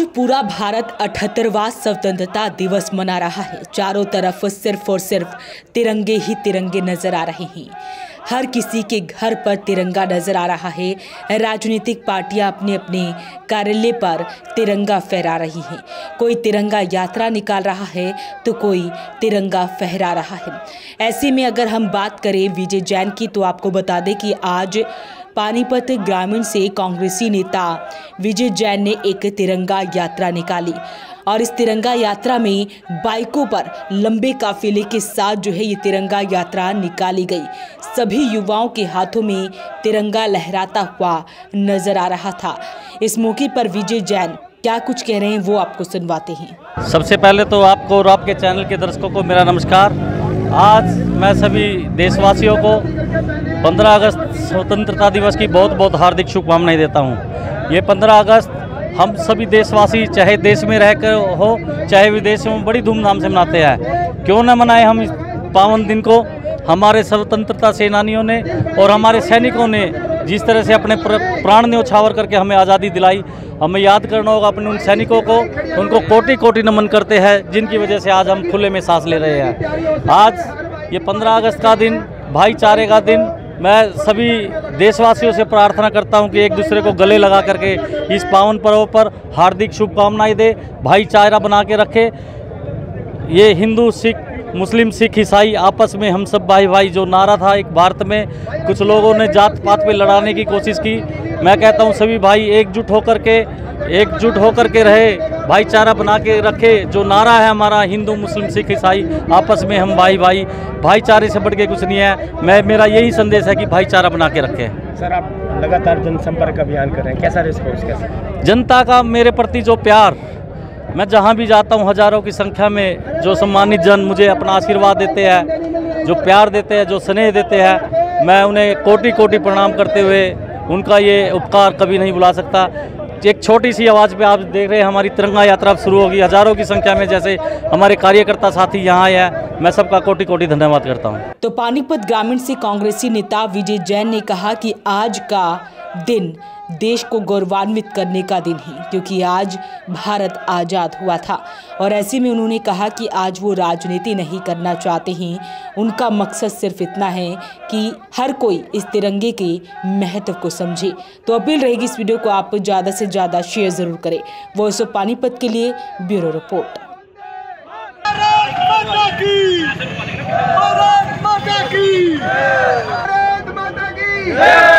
पूरा भारत 78वां स्वतंत्रता दिवस मना रहा है। चारों तरफ सिर्फ और सिर्फ तिरंगे ही तिरंगे नजर आ रहे हैं। हर किसी के घर पर तिरंगा नजर आ रहा है। राजनीतिक पार्टियां अपने अपने कार्यालय पर तिरंगा फहरा रही हैं। कोई तिरंगा यात्रा निकाल रहा है तो कोई तिरंगा फहरा रहा है। ऐसे में अगर हम बात करें विजय जैन की, तो आपको बता दें कि आज पानीपत ग्रामीण से कांग्रेसी नेता विजय जैन ने एक तिरंगा यात्रा निकाली और इस तिरंगा यात्रा में बाइकों पर लंबे काफिले के साथ जो है ये तिरंगा यात्रा निकाली गई। सभी युवाओं के हाथों में तिरंगा लहराता हुआ नजर आ रहा था। इस मौके पर विजय जैन क्या कुछ कह रहे हैं वो आपको सुनवाते हैं। सबसे पहले तो आपको और आपके चैनल के दर्शकों को मेरा नमस्कार। आज मैं सभी देशवासियों को 15 अगस्त स्वतंत्रता दिवस की बहुत बहुत हार्दिक शुभकामनाएं देता हूं। ये 15 अगस्त हम सभी देशवासी चाहे देश में रहकर हो चाहे विदेश में बड़ी धूमधाम से मनाते हैं। क्यों न मनाएं हम इस पावन दिन को। हमारे स्वतंत्रता सेनानियों ने और हमारे सैनिकों ने जिस तरह से अपने प्राण न्यौछावर करके हमें आज़ादी दिलाई, हमें याद करना होगा अपने उन सैनिकों को। उनको कोटि कोटि नमन करते हैं जिनकी वजह से आज हम खुले में सांस ले रहे हैं। आज ये 15 अगस्त का दिन, भाईचारे का दिन, मैं सभी देशवासियों से प्रार्थना करता हूं कि एक दूसरे को गले लगा करके इस पावन पर्व पर हार्दिक शुभकामनाएं दे, भाईचारा बना के रखे। ये हिंदू सिख मुस्लिम सिख ईसाई आपस में हम सब भाई भाई जो नारा था एक भारत में, कुछ लोगों ने जात पात पे लड़ाने की कोशिश की। मैं कहता हूं सभी भाई एकजुट होकर के रहे, भाईचारा बना के रखे। जो नारा है हमारा हिंदू मुस्लिम सिख ईसाई आपस में हम भाई भाई, भाईचारे से बढ़ के कुछ नहीं है। मेरा यही संदेश है कि भाईचारा बना के रखें। सर, आप लगातार जनसंपर्क अभियान कर रहे हैं, कैसा रिस्पॉन्स, कैसा जनता का मेरे प्रति जो प्यार, मैं जहां भी जाता हूं हजारों की संख्या में जो सम्मानित जन मुझे अपना आशीर्वाद देते हैं, जो प्यार देते हैं, जो स्नेह देते हैं, मैं उन्हें कोटि कोटि प्रणाम करते हुए उनका ये उपकार कभी नहीं भुला सकता। एक छोटी सी आवाज़ पे आप देख रहे हैं हमारी तिरंगा यात्रा शुरू होगी। हजारों की संख्या में जैसे हमारे कार्यकर्ता साथी यहाँ आए हैं, मैं सबका कोटि कोटि धन्यवाद करता हूँ। तो पानीपत ग्रामीण से कांग्रेसी नेता विजय जैन ने कहा कि आज का दिन देश को गौरवान्वित करने का दिन है, क्योंकि आज भारत आज़ाद हुआ था। और ऐसे में उन्होंने कहा कि आज वो राजनीति नहीं करना चाहते हैं। उनका मकसद सिर्फ इतना है कि हर कोई इस तिरंगे के महत्व को समझे। तो अपील रहेगी इस वीडियो को आप ज़्यादा से ज़्यादा शेयर ज़रूर करें। वॉइस ऑफ पानीपत के लिए ब्यूरो रिपोर्ट। भारत माता की